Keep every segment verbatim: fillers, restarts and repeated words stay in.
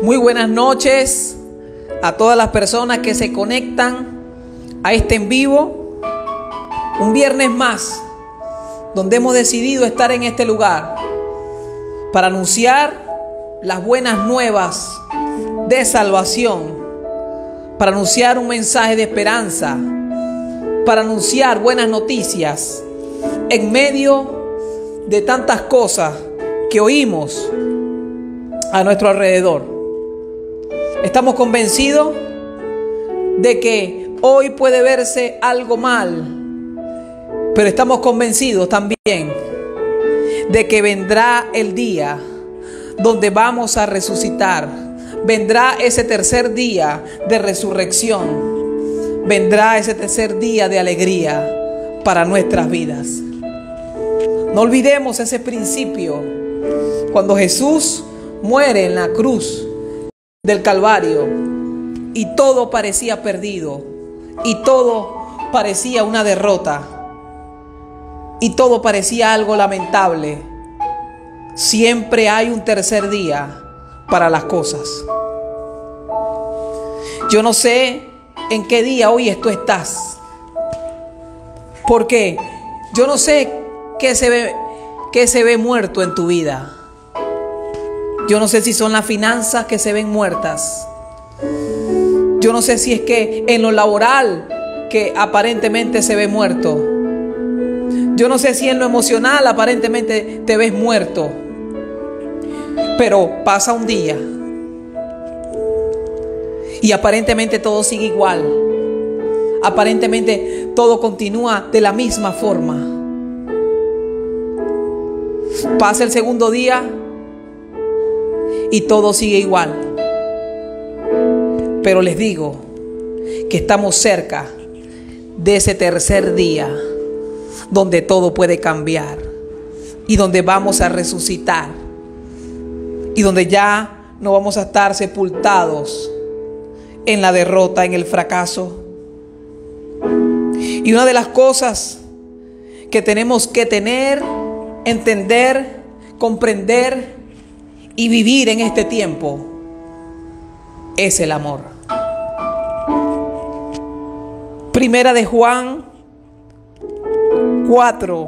Muy buenas noches a todas las personas que se conectan a este en vivo. Un viernes más, donde hemos decidido estar en este lugar para anunciar las buenas nuevas de salvación, para anunciar un mensaje de esperanza, para anunciar buenas noticias en medio de tantas cosas que oímos a nuestro alrededor. Estamos convencidos de que hoy puede verse algo mal, pero estamos convencidos también de que vendrá el día donde vamos a resucitar. Vendrá ese tercer día de resurrección. Vendrá ese tercer día de alegría para nuestras vidas. No olvidemos ese principio. Cuando Jesús muere en la cruz del Calvario y todo parecía perdido y todo parecía una derrota y todo parecía algo lamentable, siempre hay un tercer día para las cosas. Yo no sé en qué día hoy tú estás, porque yo no sé qué se ve, qué se ve muerto en tu vida. Yo no sé si son las finanzas que se ven muertas. Yo no sé si es que en lo laboral que aparentemente se ve muerto. Yo no sé si en lo emocional aparentemente te ves muerto. Pero pasa un día y aparentemente todo sigue igual. Aparentemente todo continúa de la misma forma. Pasa el segundo día y todo sigue igual. Pero les digo que estamos cerca de ese tercer día donde todo puede cambiar y donde vamos a resucitar y donde ya no vamos a estar sepultados en la derrota, en el fracaso. Y una de las cosas que tenemos que tener, entender, comprender y vivir en este tiempo es el amor. Primera de Juan cuatro,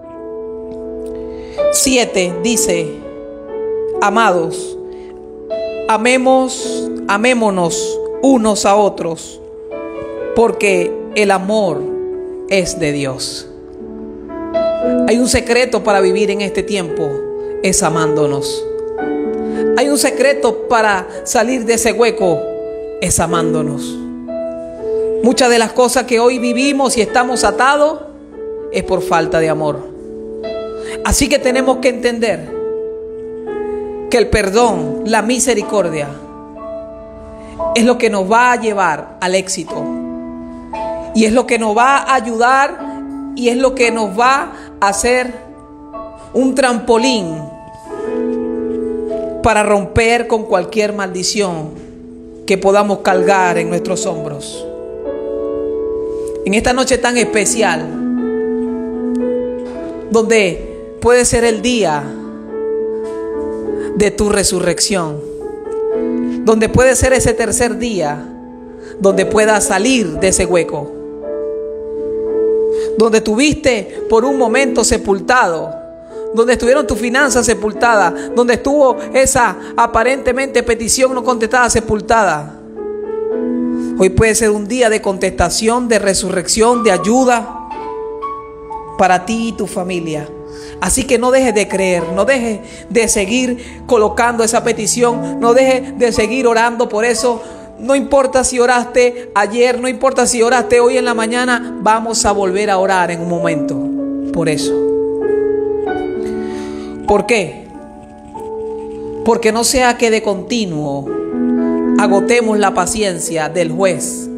siete dice: amados, amemos, amémonos unos a otros, porque el amor es de Dios. Hay un secreto para vivir en este tiempo, es amándonos. Hay un secreto para salir de ese hueco, es amándonos. Muchas de las cosas que hoy vivimos y estamos atados es por falta de amor. Así que tenemos que entender que el perdón, la misericordia, es lo que nos va a llevar al éxito. Y es lo que nos va a ayudar y es lo que nos va a hacer un trampolín para romper con cualquier maldición que podamos cargar en nuestros hombros. En esta noche tan especial, donde puede ser el día de tu resurrección, donde puede ser ese tercer día, donde puedas salir de ese hueco, donde tuviste por un momento sepultado, donde estuvieron tus finanzas sepultadas, donde estuvo esa aparentemente petición no contestada sepultada. Hoy puede ser un día de contestación, de resurrección, de ayuda para ti y tu familia. Así que no dejes de creer, no dejes de seguir colocando esa petición, no dejes de seguir orando por eso. No importa si oraste ayer, no importa si oraste hoy en la mañana, vamos a volver a orar en un momento por eso. ¿Por qué? Porque no sea que de continuo agotemos la paciencia del juez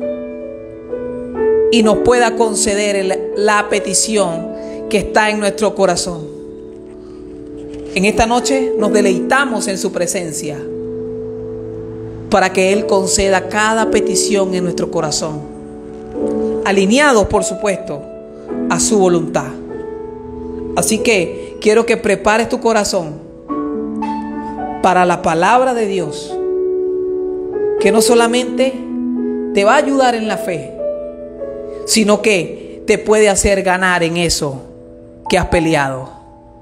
y nos pueda conceder el, la petición que está en nuestro corazón. En esta noche nos deleitamos en su presencia para que Él conceda cada petición en nuestro corazón, alineados, por supuesto, a su voluntad. Así que quiero que prepares tu corazón para la palabra de Dios que no solamente te va a ayudar en la fe, sino que te puede hacer ganar en eso que has peleado.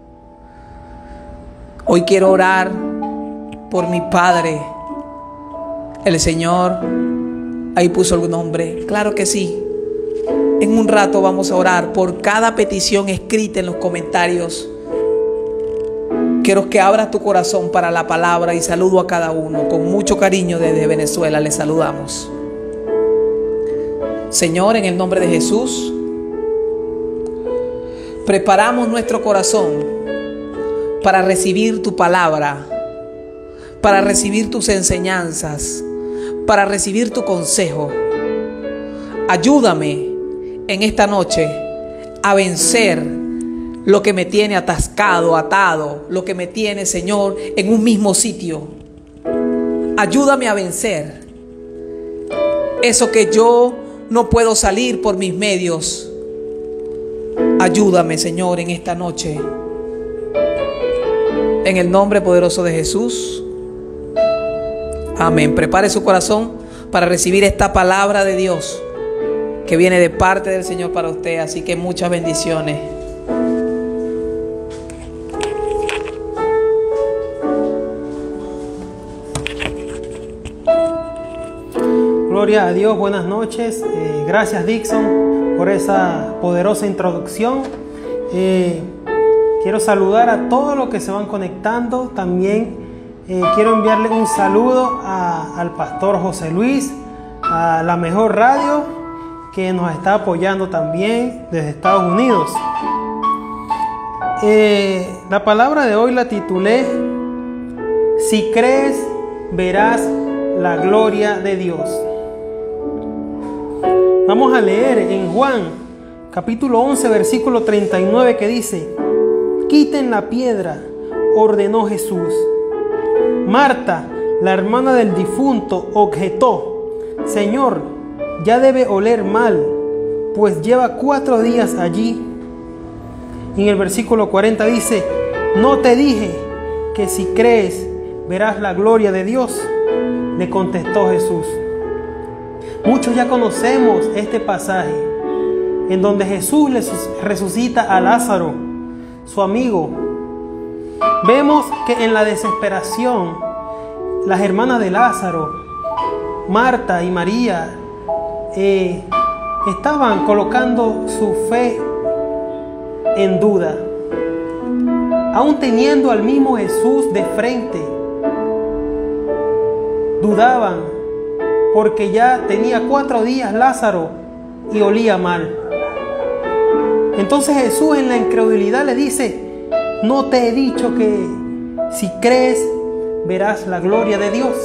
Hoy quiero orar por mi padre. El Señor ahí puso el nombre. Claro que sí. En un rato vamos a orar por cada petición escrita en los comentarios. Quiero que abras tu corazón para la palabra y saludo a cada uno. Con mucho cariño desde Venezuela les saludamos. Señor, en el nombre de Jesús, preparamos nuestro corazón para recibir tu palabra, para recibir tus enseñanzas, para recibir tu consejo. Ayúdame en esta noche a vencer lo que me tiene atascado, atado, lo que me tiene, Señor, en un mismo sitio. Ayúdame a vencer eso que yo no puedo salir por mis medios. Ayúdame, Señor, en esta noche. En el nombre poderoso de Jesús. Amén. Prepare su corazón para recibir esta palabra de Dios que viene de parte del Señor para usted. Así que muchas bendiciones. Gloria a Dios, buenas noches. Eh, gracias, Dixon, por esa poderosa introducción. Eh, quiero saludar a todos los que se van conectando. También eh, quiero enviarle un saludo a, al pastor José Luis, a La Mejor Radio, que nos está apoyando también desde Estados Unidos. Eh, la palabra de hoy la titulé: Si crees, verás la gloria de Dios. Vamos a leer en Juan capítulo once versículo treinta y nueve, que dice: quiten la piedra, ordenó Jesús. Marta, la hermana del difunto, objetó: Señor, ya debe oler mal, pues lleva cuatro días allí. Y en el versículo cuarenta dice: ¿no te dije que si crees verás la gloria de Dios? Le contestó Jesús. Muchos ya conocemos este pasaje en donde Jesús le resucita a Lázaro, su amigo. Vemos que en la desesperación, las hermanas de Lázaro, Marta y María, eh, estaban colocando su fe en duda, aún teniendo al mismo Jesús de frente. Dudaban porque ya tenía cuatro días Lázaro y olía mal. Entonces Jesús, en la incredulidad, le dice: ¿no te he dicho que si crees verás la gloria de Dios?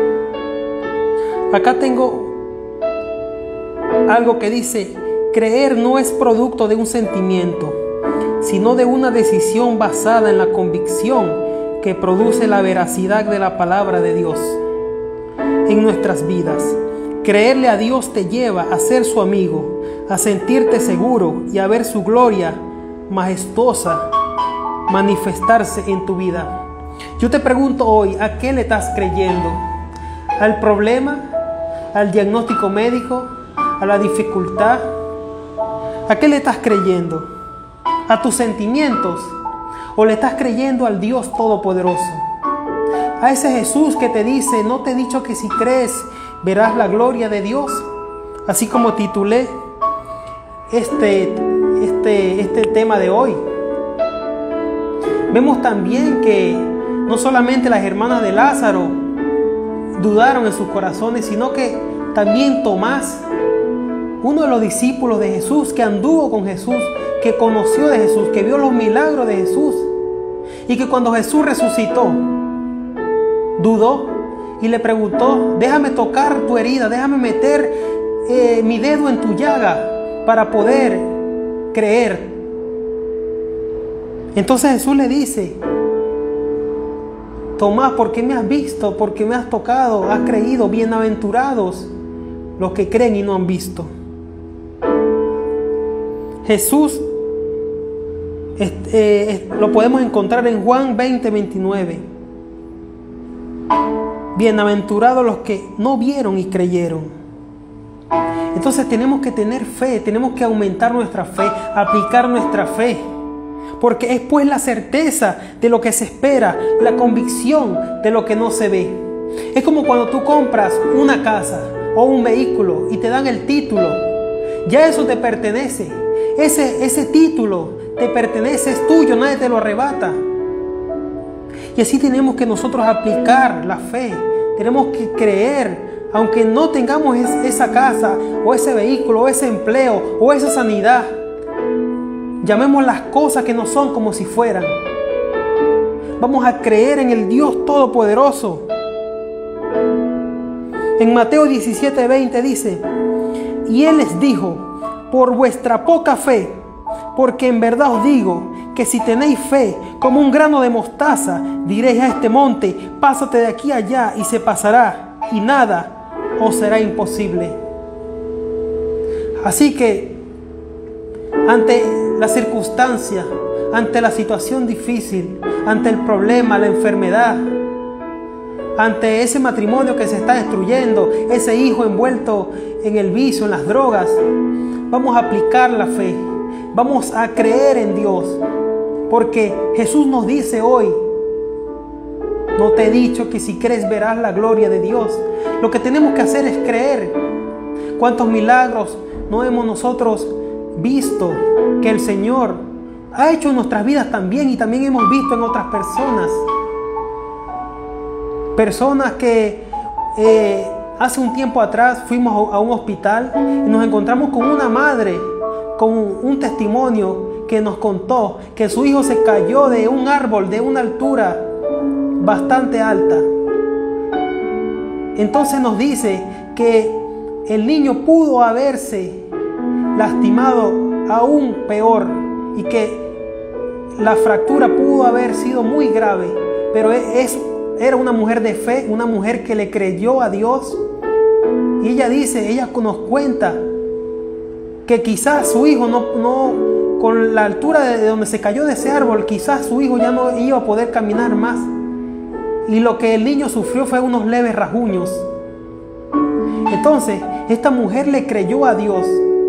Acá tengo algo que dice: creer no es producto de un sentimiento, sino de una decisión basada en la convicción que produce la veracidad de la palabra de Dios en nuestras vidas. Creerle a Dios te lleva a ser su amigo, a sentirte seguro y a ver su gloria majestuosa manifestarse en tu vida. Yo te pregunto hoy, ¿a qué le estás creyendo? ¿Al problema? ¿Al diagnóstico médico? ¿A la dificultad? ¿A qué le estás creyendo? ¿A tus sentimientos? ¿O le estás creyendo al Dios Todopoderoso? A ese Jesús que te dice: ¿no te he dicho que si crees verás la gloria de Dios? Así como titulé este, este, este tema de hoy. Vemos también que no solamente las hermanas de Lázaro dudaron en sus corazones, sino que también Tomás, uno de los discípulos de Jesús, que anduvo con Jesús, que conoció de Jesús, que vio los milagros de Jesús, y que cuando Jesús resucitó, dudó y le preguntó: déjame tocar tu herida, déjame meter eh, mi dedo en tu llaga para poder creer. Entonces Jesús le dice: Tomás, ¿por qué me has visto? ¿Por qué me has tocado? ¿Has creído? Bienaventurados los que creen y no han visto. Jesús este, eh, lo podemos encontrar en Juan veinte, veintinueve. bienaventurados los que no vieron y creyeron. Entonces tenemos que tener fe, tenemos que aumentar nuestra fe, aplicar nuestra fe. Porque es pues la certeza de lo que se espera, la convicción de lo que no se ve. Es como cuando tú compras una casa o un vehículo y te dan el título. Ya eso te pertenece. Ese, ese título te pertenece, es tuyo, nadie te lo arrebata. Y así tenemos que nosotros aplicar la fe. Tenemos que creer, aunque no tengamos esa casa o ese vehículo o ese empleo o esa sanidad. Llamemos las cosas que no son como si fueran. Vamos a creer en el Dios Todopoderoso. En Mateo diecisiete veinte dice: y Él les dijo, por vuestra poca fe, porque en verdad os digo que si tenéis fe como un grano de mostaza, diréis a este monte, pásate de aquí a allá, y se pasará, y nada os será imposible. Así que, ante la circunstancia, ante la situación difícil, ante el problema, la enfermedad, ante ese matrimonio que se está destruyendo, ese hijo envuelto en el vicio, en las drogas, vamos a aplicar la fe, vamos a creer en Dios, porque Jesús nos dice hoy: no te he dicho que si crees verás la gloria de Dios. Lo que tenemos que hacer es creer. ¿Cuántos milagros no hemos nosotros visto que el Señor ha hecho en nuestras vidas también, y también hemos visto en otras personas? Personas que eh, hace un tiempo atrás fuimos a un hospital y nos encontramos con una madre con un testimonio que nos contó que su hijo se cayó de un árbol de una altura bastante alta. Entonces nos dice que el niño pudo haberse lastimado aún peor y que la fractura pudo haber sido muy grave, pero es, era una mujer de fe, una mujer que le creyó a Dios. Y ella dice, ella nos cuenta que quizás su hijo no, no con la altura de donde se cayó de ese árbol, quizás su hijo ya no iba a poder caminar más. Y lo que el niño sufrió fue unos leves rasguños. Entonces, esta mujer le creyó a Dios.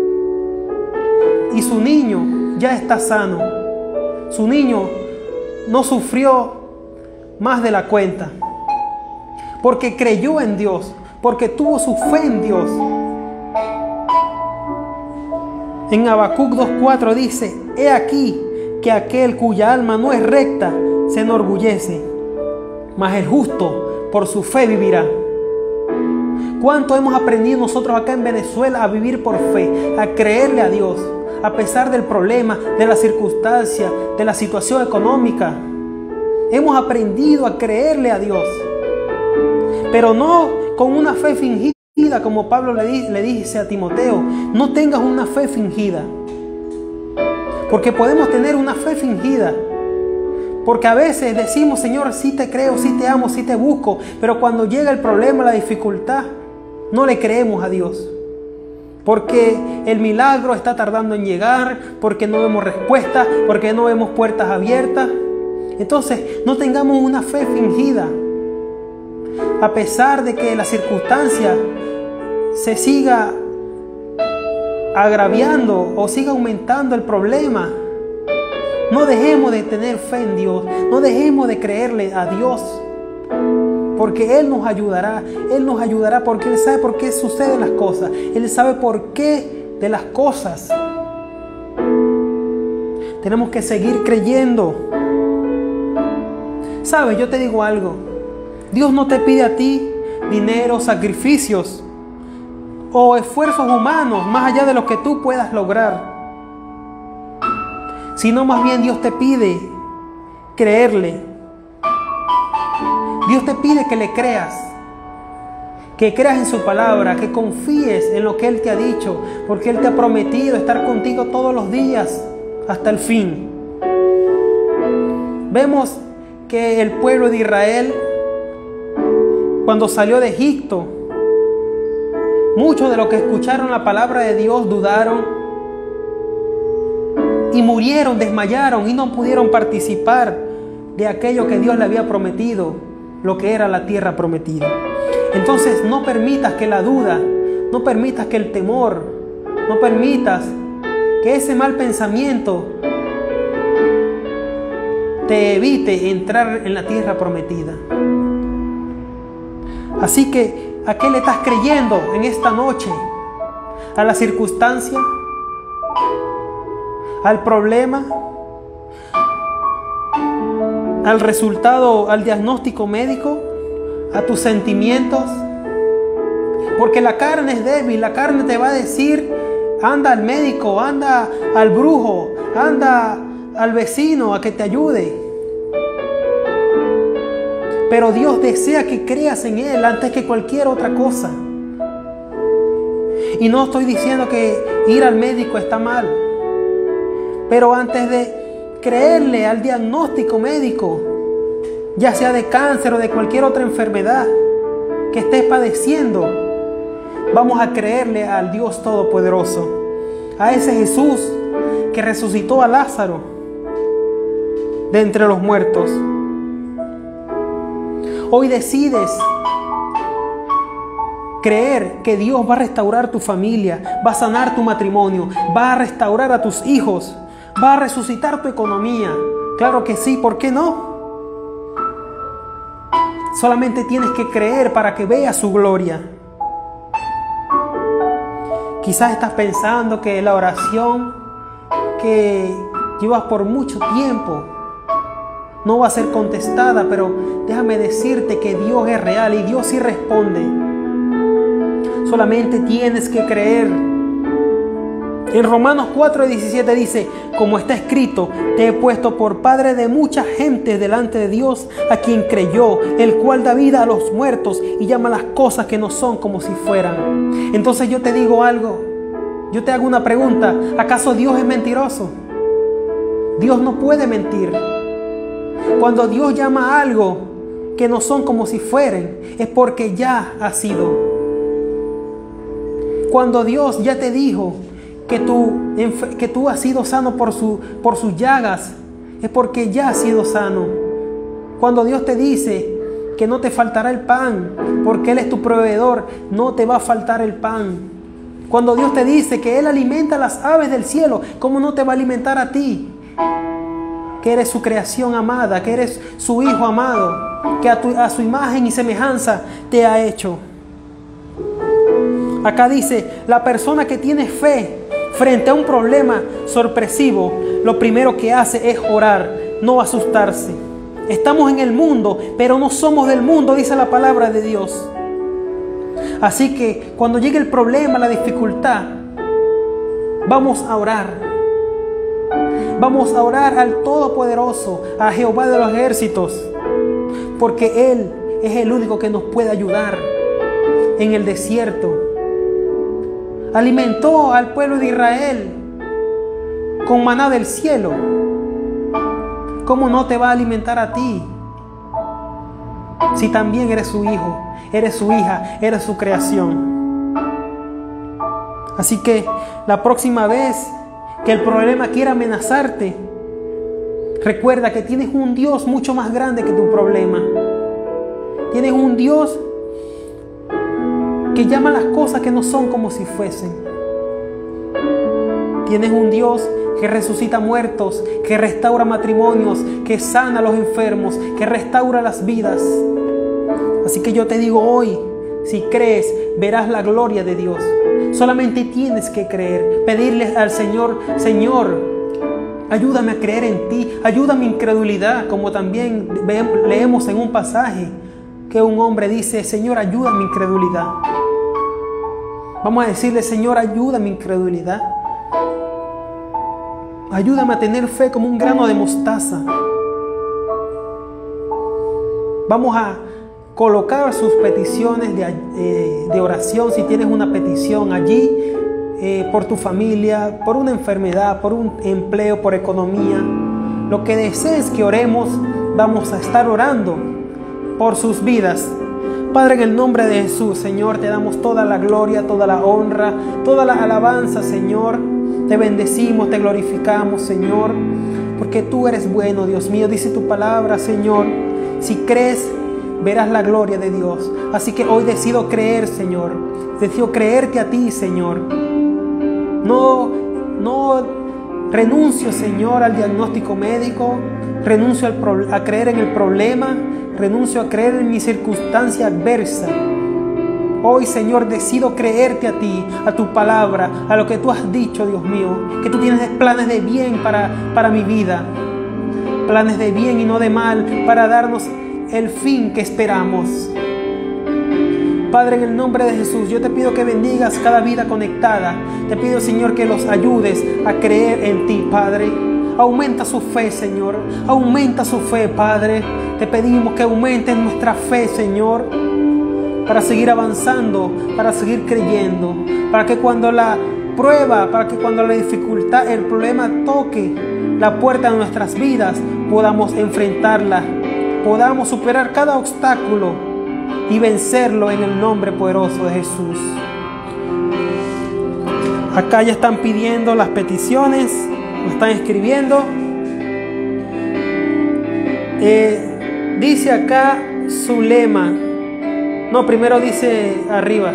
Y su niño ya está sano. Su niño no sufrió más de la cuenta. Porque creyó en Dios. Porque tuvo su fe en Dios. En Habacuc dos cuatro dice: he aquí que aquel cuya alma no es recta se enorgullece, mas el justo por su fe vivirá. ¿Cuánto hemos aprendido nosotros acá en Venezuela a vivir por fe, a creerle a Dios, a pesar del problema, de la circunstancia, de la situación económica? Hemos aprendido a creerle a Dios, pero no con una fe fingida, como Pablo le, di, le dice a Timoteo. No tengas una fe fingida, porque podemos tener una fe fingida. Porque a veces decimos: Señor, sí te creo, sí te amo, sí te busco, pero cuando llega el problema, la dificultad, no le creemos a Dios. Porque el milagro está tardando en llegar, porque no vemos respuesta, porque no vemos puertas abiertas. Entonces, no tengamos una fe fingida. A pesar de que la circunstancia se siga agraviando o siga aumentando el problema, no dejemos de tener fe en Dios, no dejemos de creerle a Dios, porque Él nos ayudará, Él nos ayudará porque Él sabe por qué suceden las cosas, Él sabe por qué de las cosas. Tenemos que seguir creyendo. ¿Sabes? Yo te digo algo, Dios no te pide a ti dinero, sacrificios o esfuerzos humanos más allá de lo que tú puedas lograr, sino más bien Dios te pide creerle. Dios te pide que le creas, que creas en su palabra, que confíes en lo que Él te ha dicho, porque Él te ha prometido estar contigo todos los días hasta el fin. Vemos que el pueblo de Israel, cuando salió de Egipto, muchos de los que escucharon la palabra de Dios dudaron y murieron, desmayaron y no pudieron participar de aquello que Dios le había prometido. lo que era la tierra prometida. Entonces no permitas que la duda, no permitas que el temor, no permitas que ese mal pensamiento te evite entrar en la tierra prometida. Así que, ¿a qué le estás creyendo en esta noche? ¿A la circunstancia? ¿Al problema? ¿Al resultado, al diagnóstico médico? ¿A tus sentimientos? Porque la carne es débil, la carne te va a decir, anda al médico, anda al brujo, anda al vecino a que te ayude. Pero Dios desea que creas en Él antes que cualquier otra cosa. Y no estoy diciendo que ir al médico está mal, pero antes de creerle al diagnóstico médico, ya sea de cáncer o de cualquier otra enfermedad que estés padeciendo, vamos a creerle al Dios Todopoderoso, a ese Jesús que resucitó a Lázaro de entre los muertos. Hoy decides creer que Dios va a restaurar tu familia, va a sanar tu matrimonio, va a restaurar a tus hijos, va a resucitar tu economía. Claro que sí, ¿por qué no? Solamente tienes que creer para que veas su gloria. Quizás estás pensando que la oración que llevas por mucho tiempo no va a ser contestada, pero déjame decirte que Dios es real y Dios sí responde. Solamente tienes que creer. En Romanos cuatro diecisiete dice, como está escrito, te he puesto por padre de mucha gente delante de Dios, a quien creyó, el cual da vida a los muertos y llama las cosas que no son como si fueran. Entonces yo te digo algo, yo te hago una pregunta, ¿acaso Dios es mentiroso? Dios no puede mentir. Cuando Dios llama a algo que no son como si fueran, es porque ya ha sido. Cuando Dios ya te dijo que tú, que tú has sido sano por, su, por sus llagas, es porque ya has sido sano. Cuando Dios te dice que no te faltará el pan, porque Él es tu proveedor, no te va a faltar el pan. Cuando Dios te dice que Él alimenta a las aves del cielo, ¿cómo no te va a alimentar a ti? Que eres su creación amada, que eres su hijo amado, que a, tu, a su imagen y semejanza te ha hecho. Acá dice, la persona que tiene fe frente a un problema sorpresivo, lo primero que hace es orar, no asustarse. Estamos en el mundo, pero no somos del mundo, dice la palabra de Dios. Así que cuando llegue el problema, la dificultad, vamos a orar. Vamos a orar al Todopoderoso, a Jehová de los ejércitos, porque Él es el único que nos puede ayudar en el desierto. Alimentó al pueblo de Israel con maná del cielo. ¿Cómo no te va a alimentar a ti? Si también eres su hijo, eres su hija, eres su creación. Así que la próxima vez que el problema quiera amenazarte, recuerda que tienes un Dios mucho más grande que tu problema. Tienes un Dios que llama las cosas que no son como si fuesen. Tienes un Dios que resucita muertos, que restaura matrimonios, que sana a los enfermos, que restaura las vidas. Así que yo te digo hoy, si crees, verás la gloria de Dios. Solamente tienes que creer, pedirle al Señor, Señor, ayúdame a creer en ti, ayuda mi incredulidad, como también leemos en un pasaje que un hombre dice, Señor, ayuda mi incredulidad. Vamos a decirle, Señor, ayuda mi incredulidad. Ayúdame a tener fe como un grano de mostaza. Vamos a colocar sus peticiones de, eh, de oración, si tienes una petición allí, eh, por tu familia, por una enfermedad, por un empleo, por economía. Lo que desees que oremos, vamos a estar orando por sus vidas. Padre, en el nombre de Jesús, Señor, te damos toda la gloria, toda la honra, toda la alabanza, Señor. Te bendecimos, te glorificamos, Señor, porque tú eres bueno, Dios mío. Dice tu palabra, Señor, si crees, verás la gloria de Dios. Así que hoy decido creer, Señor. Decido creerte a ti, Señor. No, no renuncio, Señor, al diagnóstico médico. Renuncio al pro- a creer en el problema. Renuncio a creer en mi circunstancia adversa. Hoy, Señor, decido creerte a ti, a tu palabra, a lo que tú has dicho, Dios mío. Que tú tienes planes de bien para, para mi vida. Planes de bien y no de mal, para darnos el fin que esperamos. Padre, en el nombre de Jesús, yo te pido que bendigas cada vida conectada. Te pido, Señor, que los ayudes a creer en ti, Padre. Aumenta su fe, Señor. Aumenta su fe, Padre. Te pedimos que aumente nuestra fe, Señor, para seguir avanzando, para seguir creyendo, para que cuando la prueba, para que cuando la dificultad, el problema toque la puerta de nuestras vidas, podamos enfrentarla, podamos superar cada obstáculo y vencerlo en el nombre poderoso de Jesús. Acá ya están pidiendo las peticiones, lo están escribiendo. Eh, dice acá Zulema. No, primero dice arriba.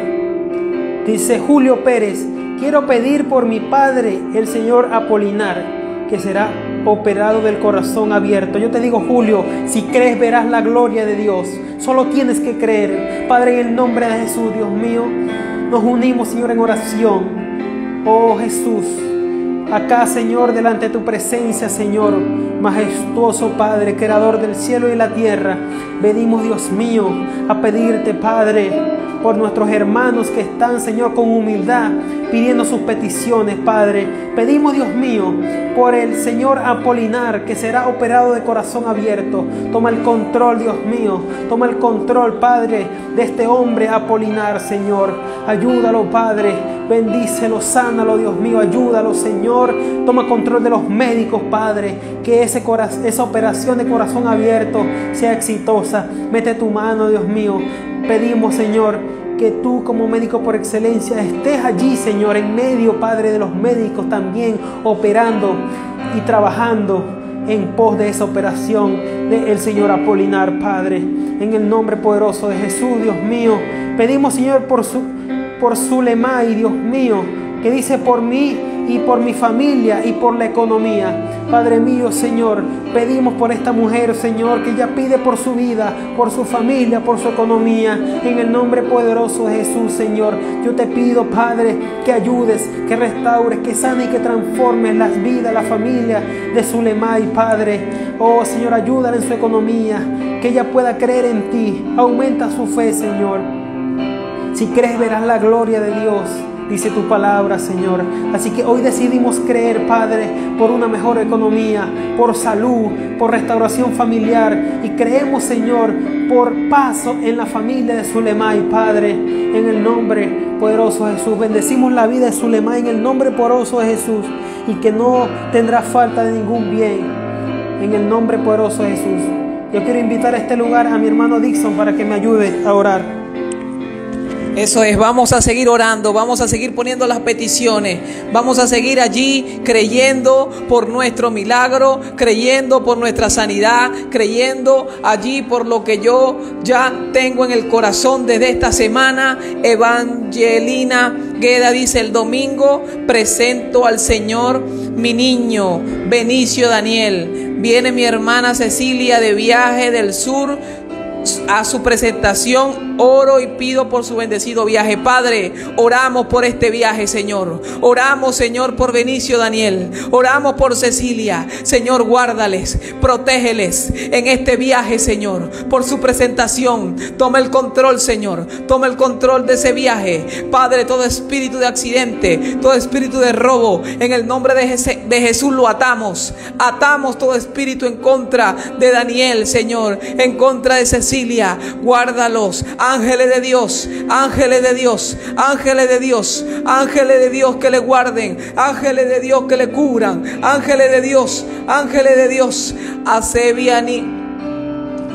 Dice Julio Pérez: quiero pedir por mi padre, el señor Apolinar, que será operado del corazón abierto. Yo te digo, Julio, si crees verás la gloria de Dios. Solo tienes que creer. Padre, en el nombre de Jesús, Dios mío, nos unimos, Señor, en oración. Oh Jesús, acá, Señor, delante de tu presencia, Señor, majestuoso Padre, creador del cielo y la tierra, venimos, Dios mío, a pedirte, Padre, por nuestros hermanos que están, Señor, con humildad, pidiendo sus peticiones, Padre. Pedimos, Dios mío, por el Señor Apolinar, que será operado de corazón abierto. Toma el control, Dios mío. Toma el control, Padre, de este hombre Apolinar, Señor. Ayúdalo, Padre. Bendícelo, sánalo, Dios mío. Ayúdalo, Señor. Toma control de los médicos, Padre. Que ese corazón, esa operación de corazón abierto sea exitosa. Mete tu mano, Dios mío. Pedimos, Señor, que tú como médico por excelencia estés allí, Señor, en medio, Padre, de los médicos también, operando y trabajando en pos de esa operación del Señor Apolinar, Padre. En el nombre poderoso de Jesús, Dios mío, pedimos, Señor, por su, por Zulemay, Dios mío, que dice por mí y por mi familia y por la economía. Padre mío, Señor, pedimos por esta mujer, Señor, que ella pide por su vida, por su familia, por su economía. En el nombre poderoso de Jesús, Señor, yo te pido, Padre, que ayudes, que restaures, que sane y que transformes las vidas, la familia de Zulemay, Padre. Oh, Señor, ayúdala en su economía, que ella pueda creer en ti. Aumenta su fe, Señor. Si crees, verás la gloria de Dios, dice tu palabra, Señor. Así que hoy decidimos creer, Padre, por una mejor economía, por salud, por restauración familiar. Y creemos, Señor, por paso en la familia de Zulemay, Padre. En el nombre poderoso de Jesús. Bendecimos la vida de Zulemay en el nombre poderoso de Jesús. Y que no tendrá falta de ningún bien. En el nombre poderoso de Jesús. Yo quiero invitar a este lugar a mi hermano Dixon para que me ayude a orar. Eso es, vamos a seguir orando, vamos a seguir poniendo las peticiones, vamos a seguir allí creyendo por nuestro milagro, creyendo por nuestra sanidad, creyendo allí por lo que yo ya tengo en el corazón desde esta semana. Evangelina Gueda dice: el domingo presento al Señor mi niño Benicio Daniel. Viene mi hermana Cecilia de viaje del sur a su presentación. Oro y pido por su bendecido viaje. Padre, oramos por este viaje, Señor. Oramos, Señor, por Benicio Daniel. Oramos por Cecilia. Señor, guárdales, protégeles en este viaje, Señor, por su presentación. Toma el control, Señor. Toma el control de ese viaje. Padre, todo espíritu de accidente, todo espíritu de robo, en el nombre de, Jes- de Jesús lo atamos. Atamos todo espíritu en contra de Daniel, Señor, en contra de Cecilia. Guárdalos. Ángeles de Dios, ángeles de Dios, ángeles de Dios, ángeles de Dios que le guarden, ángeles de Dios que le cubran, ángeles de Dios, ángeles de Dios. Acebiani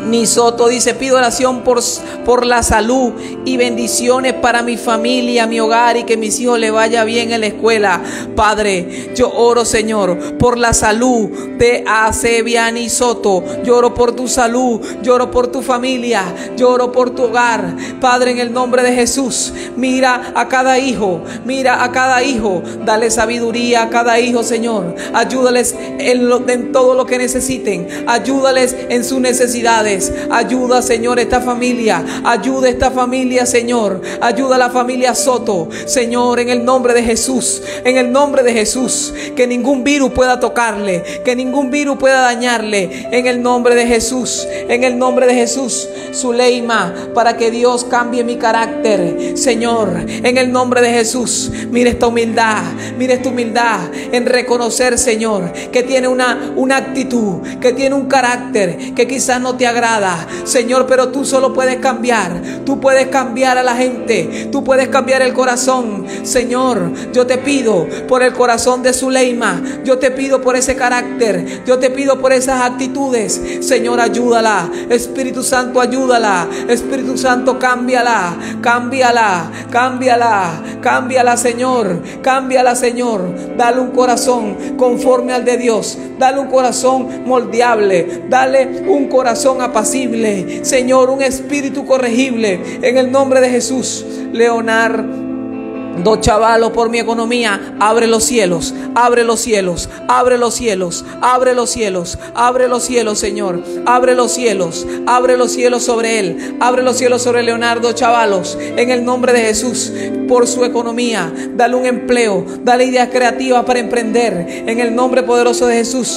Nisoto dice: pido oración por, por la salud y bendiciones para mi familia, mi hogar, y que mis hijos le vaya bien en la escuela. Padre, yo oro, Señor, por la salud de Acebia Nisoto. Lloro por tu salud, lloro por tu familia, lloro por tu hogar. Padre, en el nombre de Jesús, mira a cada hijo, mira a cada hijo, dale sabiduría a cada hijo, Señor. Ayúdales en, lo, en todo lo que necesiten, ayúdales en sus necesidades. Ayuda, Señor, esta familia, ayuda esta familia, Señor, ayuda a la familia Soto, Señor, en el nombre de Jesús, en el nombre de Jesús, que ningún virus pueda tocarle, que ningún virus pueda dañarle, en el nombre de Jesús, en el nombre de Jesús. Zuleima, para que Dios cambie mi carácter, Señor, en el nombre de Jesús. Mire esta humildad, mire esta humildad en reconocer, Señor, que tiene una, una actitud, que tiene un carácter que quizás no te agrada, Señor, pero tú solo puedes cambiar, tú puedes cambiar a la gente, tú puedes cambiar el corazón, Señor. Yo te pido por el corazón de Zuleima, yo te pido por ese carácter, yo te pido por esas actitudes, Señor, ayúdala, Espíritu Santo, ayúdala, Espíritu Santo, cámbiala, cámbiala, cámbiala, cámbiala, Señor, cámbiala, Señor. Dale un corazón conforme al de Dios, dale un corazón moldeable, dale un corazón apacible, Señor, un espíritu corregible, en el nombre de Jesús. Leonardo Chavalo, por mi economía, abre los cielos, abre los cielos, abre los cielos, abre los cielos, abre los cielos, Señor, abre los cielos, abre los cielos sobre él, abre los cielos sobre Leonardo Chavalos, en el nombre de Jesús, por su economía. Dale un empleo, dale ideas creativas para emprender, en el nombre poderoso de Jesús.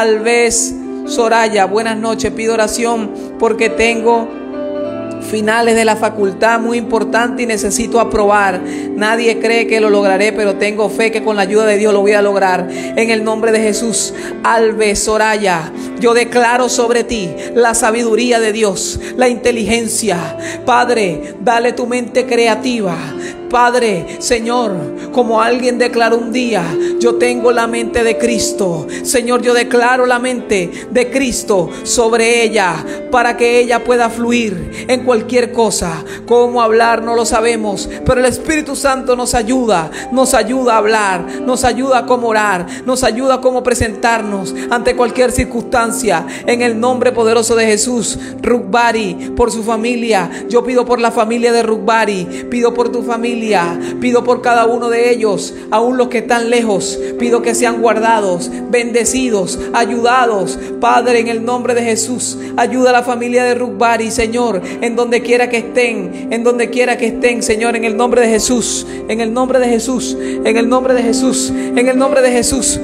Alves Soraya, buenas noches, pido oración porque tengo finales de la facultad muy importante y necesito aprobar. Nadie cree que lo lograré, pero tengo fe que con la ayuda de Dios lo voy a lograr. En el nombre de Jesús. Alves Soraya, yo declaro sobre ti la sabiduría de Dios, la inteligencia. Padre, dale tu mente creativa. Padre, Señor, como alguien declaró un día, yo tengo la mente de Cristo. Señor, yo declaro la mente de Cristo sobre ella, para que ella pueda fluir en cualquier cosa. Cómo hablar no lo sabemos, pero el Espíritu Santo nos ayuda, nos ayuda a hablar, nos ayuda a cómo orar, nos ayuda a cómo presentarnos ante cualquier circunstancia. En el nombre poderoso de Jesús. Rugbari, por su familia, yo pido por la familia de Rugbari, pido por tu familia, pido por cada uno de ellos, aún los que están lejos, pido que sean guardados, bendecidos, ayudados. Padre, en el nombre de Jesús, ayuda a la familia de Rugbari, Señor, en donde quiera que estén, en donde quiera que estén, Señor, en el nombre de Jesús, en el nombre de Jesús, en el nombre de Jesús, en el nombre de Jesús.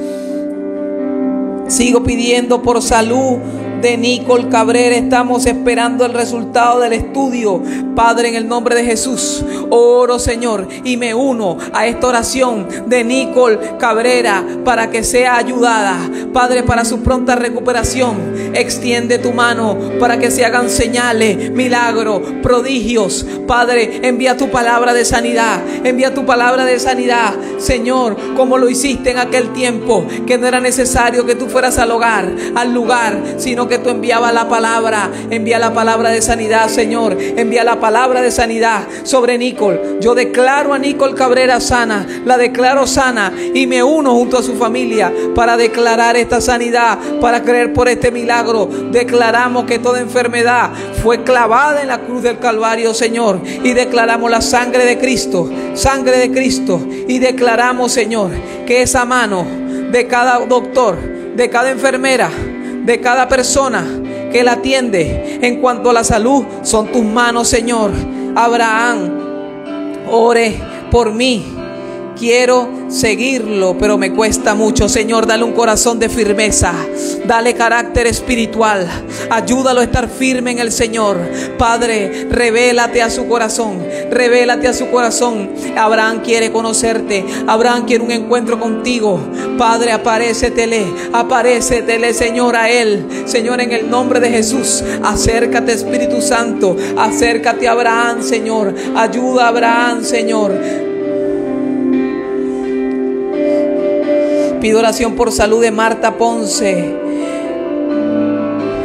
Sigo pidiendo por salud de Nicole Cabrera. Estamos esperando el resultado del estudio. Padre, en el nombre de Jesús, oro, Señor, y me uno a esta oración de Nicole Cabrera para que sea ayudada, Padre, para su pronta recuperación. Extiende tu mano para que se hagan señales, milagros, prodigios. Padre, envía tu palabra de sanidad, envía tu palabra de sanidad, Señor, como lo hiciste en aquel tiempo, que no era necesario que tú fueras al hogar, al lugar, sino que tú enviabas la palabra. Envía la palabra de sanidad, Señor, envía la palabra de sanidad sobre Nicole. Yo declaro a Nicole Cabrera sana, la declaro sana, y me uno junto a su familia para declarar esta sanidad, para creer por este milagro. Declaramos que toda enfermedad fue clavada en la cruz del Calvario, Señor, y declaramos la sangre de Cristo, sangre de Cristo, y declaramos, Señor, que esa mano de cada doctor, de cada enfermera, de cada persona que la atiende en cuanto a la salud, son tus manos, Señor. Abraham, ore por mí. Quiero seguirlo, pero me cuesta mucho. Señor, dale un corazón de firmeza, dale carácter espiritual, ayúdalo a estar firme en el Señor. Padre, revélate a su corazón, revélate a su corazón. Abraham quiere conocerte, Abraham quiere un encuentro contigo. Padre, aparécetele, aparécetele, Señor, a él. Señor, en el nombre de Jesús, acércate, Espíritu Santo, acércate a Abraham, Señor. Ayuda a Abraham, Señor. Pido oración por salud de Marta Ponce.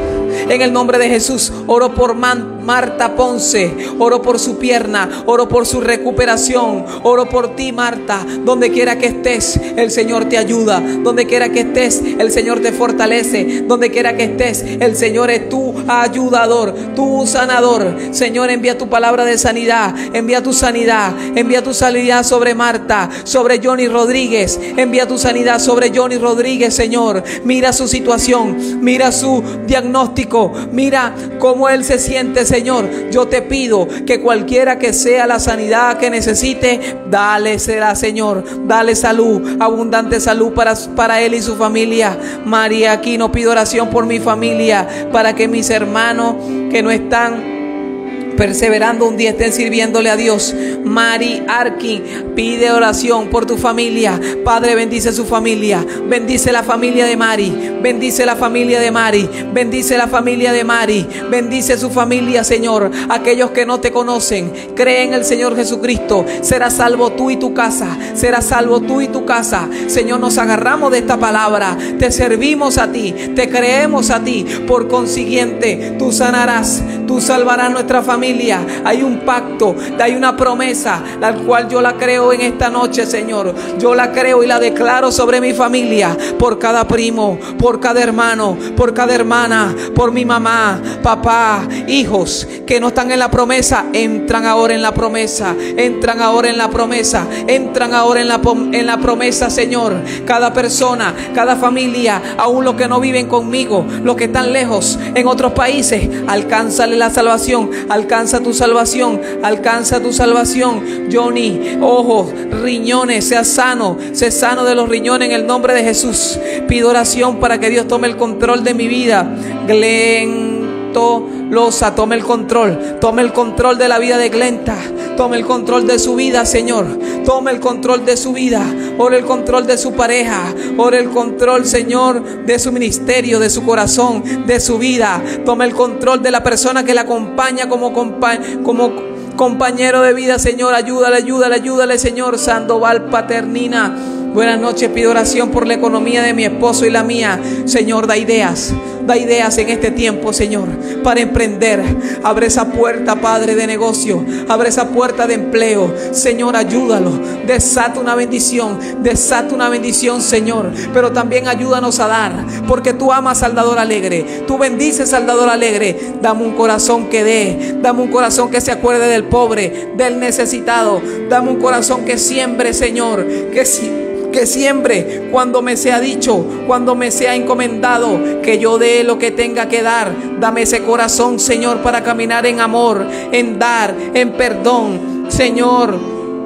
En el nombre de Jesús, oro por Man, Marta Ponce. Oro por su pierna, oro por su recuperación. Oro por ti, Marta. Donde quiera que estés, el Señor te ayuda. Donde quiera que estés, el Señor te fortalece. Donde quiera que estés, el Señor es tu ayudador, tu sanador. Señor, envía tu palabra de sanidad. Envía tu sanidad. Envía tu sanidad sobre Marta, sobre Johnny Rodríguez. Envía tu sanidad sobre Johnny Rodríguez, Señor. Mira su situación, mira su diagnóstico, mira cómo él se siente, Señor. Yo te pido que cualquiera que sea la sanidad que necesite, dale será, Señor. Dale salud, abundante salud para, para él y su familia. María Aquino, pido oración por mi familia, para que mis hermanos que no están perseverando un día estén sirviéndole a Dios. Mari Arkin pide oración por tu familia. Padre, bendice su familia. Bendice la familia de Mari. Bendice la familia de Mari. Bendice la familia de Mari. Bendice su familia, Señor. Aquellos que no te conocen, creen en el Señor Jesucristo. Serás salvo tú y tu casa. Serás salvo tú y tu casa. Señor, nos agarramos de esta palabra. Te servimos a ti. Te creemos a ti. Por consiguiente, tú sanarás. Tú salvarás nuestra familia. Hay un pacto, hay una promesa, la cual yo la creo en esta noche, Señor. Yo la creo y la declaro sobre mi familia, por cada primo, por cada hermano, por cada hermana, por mi mamá, papá, hijos que no están en la promesa, entran ahora en la promesa, entran ahora en la promesa, entran ahora en la, en la promesa, Señor. Cada persona, cada familia, aún los que no viven conmigo, los que están lejos en otros países, alcánzale la salvación, alcánzale Alcanza tu salvación, alcanza tu salvación. Johnny, ojos, riñones, sea sano, sea sano de los riñones en el nombre de Jesús. Pido oración para que Dios tome el control de mi vida. Glen Tolosa, tome el control, tome el control de la vida de Glenta. Tome el control de su vida, Señor. Tome el control de su vida. Ora el control de su pareja. Ora el control, Señor, de su ministerio, de su corazón, de su vida. Tome el control de la persona que la acompaña como, compa como compañero de vida, Señor. Ayúdale, ayúdale, ayúdale, Señor. Sandoval Paternina. Buenas noches, pido oración por la economía de mi esposo y la mía. Señor, da ideas, da ideas en este tiempo, Señor, para emprender. Abre esa puerta, Padre, de negocio. Abre esa puerta de empleo. Señor, ayúdalo. Desata una bendición, desata una bendición, Señor. Pero también ayúdanos a dar, porque tú amas al dador alegre. Tú bendices al dador alegre. Dame un corazón que dé. Dame un corazón que se acuerde del pobre, del necesitado. Dame un corazón que siembre, Señor, que si Que siempre, cuando me sea dicho, cuando me sea encomendado, que yo dé lo que tenga que dar. Dame ese corazón, Señor, para caminar en amor, en dar, en perdón. Señor,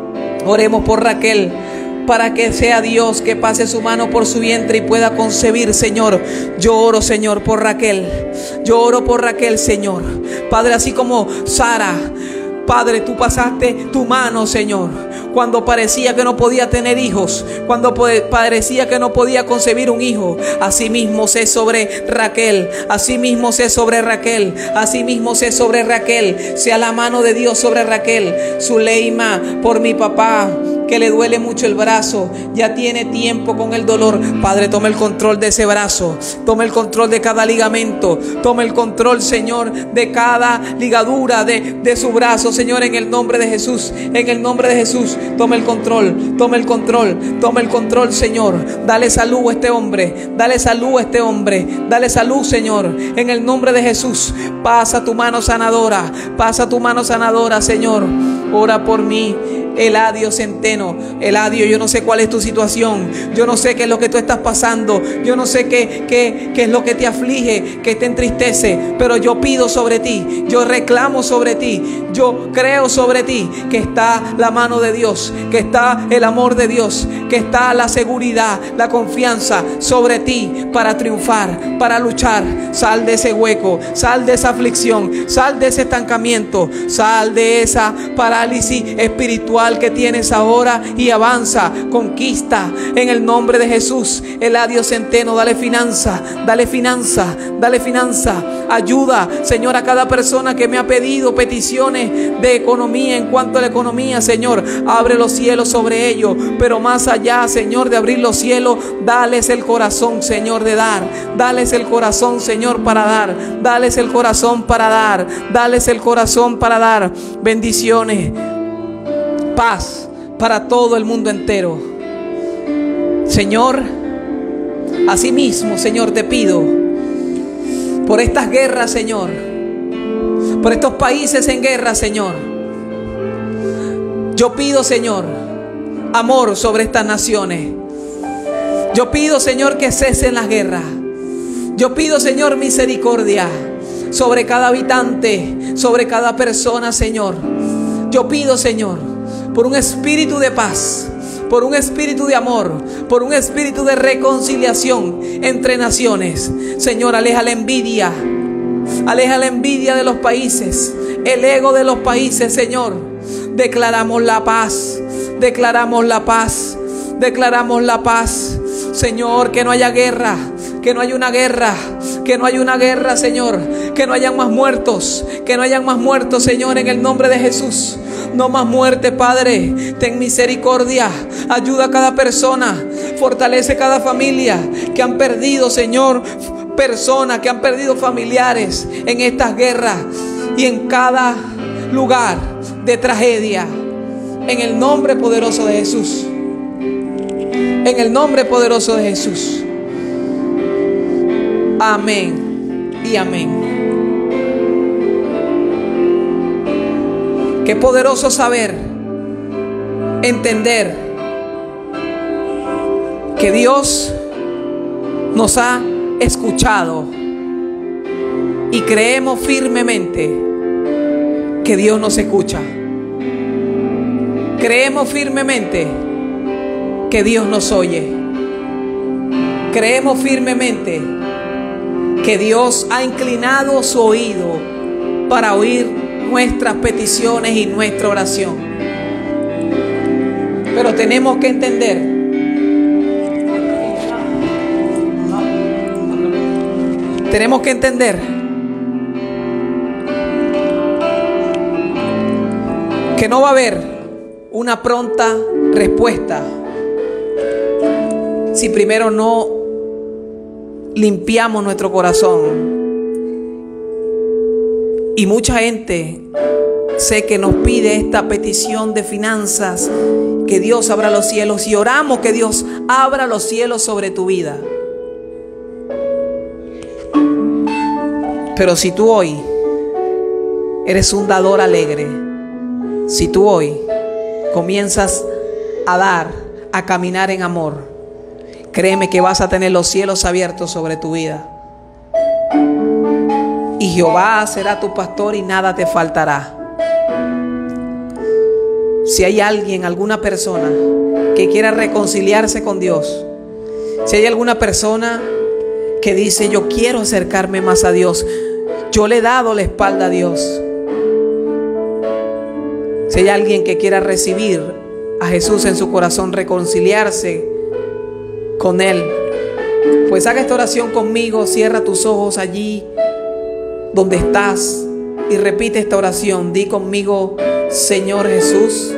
oremos por Raquel, para que sea Dios que pase su mano por su vientre y pueda concebir, Señor. Yo oro, Señor, por Raquel. Yo oro por Raquel, Señor. Padre, así como Sara, Padre, tú pasaste tu mano, Señor, cuando parecía que no podía tener hijos, cuando parecía que no podía concebir un hijo. Así mismo sé sobre Raquel, así mismo sé sobre Raquel, así mismo sé sobre Raquel. Sea la mano de Dios sobre Raquel. Zuleima, por mi papá, que le duele mucho el brazo, ya tiene tiempo con el dolor. Padre, toma el control de ese brazo, toma el control de cada ligamento, toma el control, Señor, de cada ligadura de, de su brazo, Señor, en el nombre de Jesús, en el nombre de Jesús. Toma el control, toma el control, toma el control, Señor. Dale salud a este hombre, dale salud a este hombre, dale salud, Señor, en el nombre de Jesús. Pasa tu mano sanadora, pasa tu mano sanadora, Señor. Ora por mí, Eladio Centeno. Eladio, yo no sé cuál es tu situación, yo no sé qué es lo que tú estás pasando, yo no sé qué, qué, qué es lo que te aflige, que te entristece, pero yo pido sobre ti, yo reclamo sobre ti, yo creo sobre ti que está la mano de Dios, que está el amor de Dios, que está la seguridad, la confianza sobre ti para triunfar, para luchar. Sal de ese hueco, sal de esa aflicción, sal de ese estancamiento, sal de esa parálisis espiritual que tienes ahora y avanza, conquista en el nombre de Jesús. Eladio Centeno, dale finanza, dale finanza, dale finanza. Ayuda, Señor, a cada persona que me ha pedido peticiones de economía. En cuanto a la economía, Señor, abre los cielos sobre ellos, pero más allá allá, Señor, de abrir los cielos. Dales el corazón, Señor, de dar. Dales el corazón, Señor, para dar. Dales el corazón para dar. Dales el corazón para dar. Bendiciones. Paz para todo el mundo entero. Señor, asimismo, Señor, te pido por estas guerras, Señor, por estos países en guerra, Señor. Yo pido, Señor, amor sobre estas naciones. Yo pido, Señor, que cesen las guerras. Yo pido, Señor, misericordia sobre cada habitante, sobre cada persona, Señor. Yo pido, Señor, por un espíritu de paz, por un espíritu de amor, por un espíritu de reconciliación entre naciones. Señor, aleja la envidia, aleja la envidia de los países, el ego de los países, Señor. Declaramos la paz, declaramos la paz, declaramos la paz. Señor, que no haya guerra, que no haya una guerra, que no haya una guerra, Señor, que no hayan más muertos, que no hayan más muertos, Señor, en el nombre de Jesús. No más muerte, Padre. Ten misericordia. Ayuda a cada persona. Fortalece cada familia que han perdido, Señor, personas que han perdido familiares en estas guerras y en cada lugar de tragedia. En el nombre poderoso de Jesús. En el nombre poderoso de Jesús. Amén y amén. Qué poderoso saber, entender que Dios nos ha escuchado y creemos firmemente que Dios nos escucha. Creemos firmemente que Dios nos oye. Creemos firmemente que Dios ha inclinado su oído para oír nuestras peticiones y nuestra oración. Pero tenemos que entender tenemos que entender que no va a haber una pronta respuesta si primero no limpiamos nuestro corazón. Y mucha gente sé que nos pide esta petición de finanzas, que Dios abra los cielos, y oramos que Dios abra los cielos sobre tu vida. Pero si tú hoy eres un dador alegre, si tú hoy comienzas a dar, a caminar en amor, créeme que vas a tener los cielos abiertos sobre tu vida. Y Jehová será tu pastor y nada te faltará. Si hay alguien, alguna persona que quiera reconciliarse con Dios, si hay alguna persona que dice: yo quiero acercarme más a Dios, yo le he dado la espalda a Dios. Si hay alguien que quiera recibir a Jesús en su corazón, reconciliarse con Él, pues haga esta oración conmigo. Cierra tus ojos allí donde estás y repite esta oración. Di conmigo: Señor Jesús,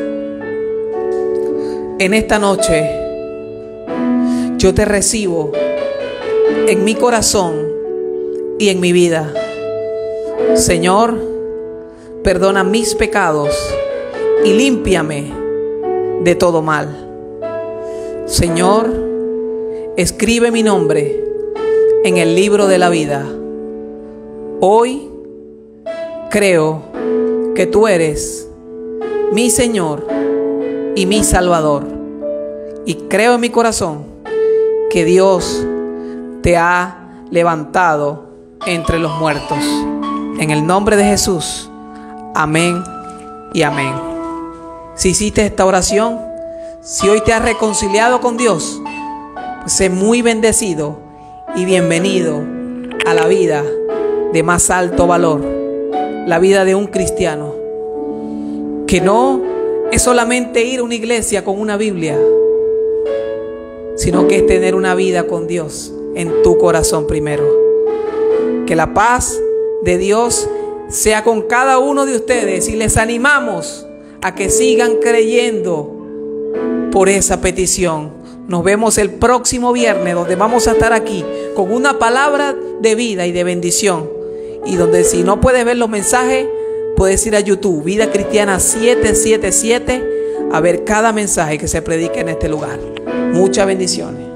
en esta noche yo te recibo en mi corazón y en mi vida. Señor, perdona mis pecados y límpiame de todo mal. Señor, escribe mi nombre en el libro de la vida. Hoy creo que tú eres mi Señor y mi Salvador. Y creo en mi corazón que Dios te ha levantado entre los muertos. En el nombre de Jesús. Amén y amén. Si hiciste esta oración, si hoy te has reconciliado con Dios, pues sé muy bendecido y bienvenido a la vida de más alto valor, la vida de un cristiano, que no es solamente ir a una iglesia con una Biblia, sino que es tener una vida con Dios en tu corazón primero. Que la paz de Dios sea con cada uno de ustedes, y les animamos a que sigan creyendo por esa petición. Nos vemos el próximo viernes, donde vamos a estar aquí con una palabra de vida y de bendición. Y donde, si no puedes ver los mensajes, puedes ir a YouTube, Vida Cristiana siete siete siete, a ver cada mensaje que se predica en este lugar. Muchas bendiciones.